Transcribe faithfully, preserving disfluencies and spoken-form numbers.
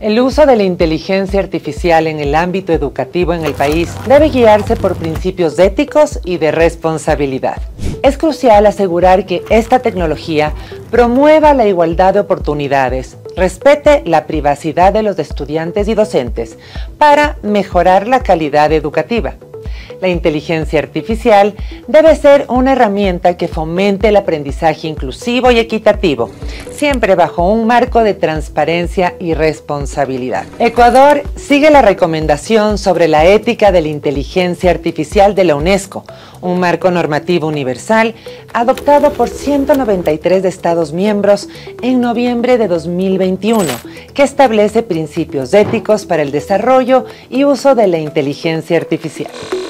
El uso de la inteligencia artificial en el ámbito educativo en el país debe guiarse por principios éticos y de responsabilidad. Es crucial asegurar que esta tecnología promueva la igualdad de oportunidades, respete la privacidad de los estudiantes y docentes para mejorar la calidad educativa. La inteligencia artificial debe ser una herramienta que fomente el aprendizaje inclusivo y equitativo, siempre bajo un marco de transparencia y responsabilidad. Ecuador sigue la recomendación sobre la ética de la inteligencia artificial de la UNESCO, un marco normativo universal adoptado por ciento noventa y tres Estados miembros en noviembre de dos mil veintiuno, que establece principios éticos para el desarrollo y uso de la inteligencia artificial.